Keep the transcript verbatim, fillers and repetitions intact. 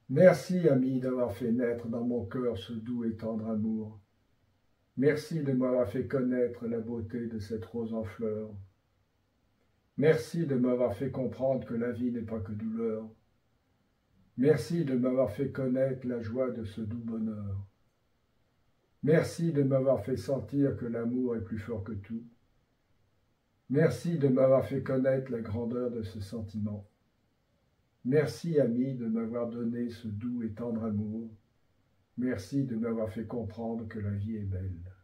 Merci, ami, d'avoir fait naître dans mon cœur ce doux et tendre amour. Merci de m'avoir fait connaître la beauté de cette rose en fleurs. Merci de m'avoir fait comprendre que la vie n'est pas que douleur. Merci de m'avoir fait connaître la joie de ce doux bonheur. Merci de m'avoir fait sentir que l'amour est plus fort que tout. Merci de m'avoir fait connaître la grandeur de ce sentiment. Merci, ami, de m'avoir donné ce doux et tendre amour. Merci de m'avoir fait comprendre que la vie est belle.